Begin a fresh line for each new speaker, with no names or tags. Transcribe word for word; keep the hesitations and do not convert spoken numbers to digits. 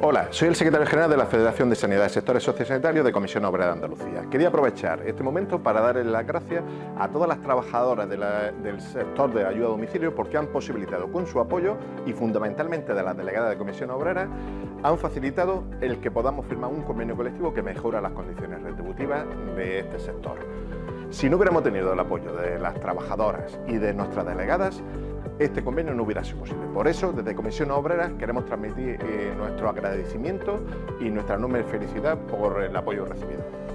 Hola, soy el secretario general de la Federación de Sanidad de Sectores Sociosanitarios de Comisión Obrera de Andalucía. Quería aprovechar este momento para darles las gracias a todas las trabajadoras de la, del sector de ayuda a domicilio porque han posibilitado con su apoyo y fundamentalmente de las delegadas de Comisión Obrera han facilitado el que podamos firmar un convenio colectivo que mejora las condiciones retributivas de este sector. Si no hubiéramos tenido el apoyo de las trabajadoras y de nuestras delegadas, este convenio no hubiera sido posible. Por eso, desde Comisión Obrera queremos transmitir eh, nuestro agradecimiento y nuestra enorme felicidad por el apoyo recibido.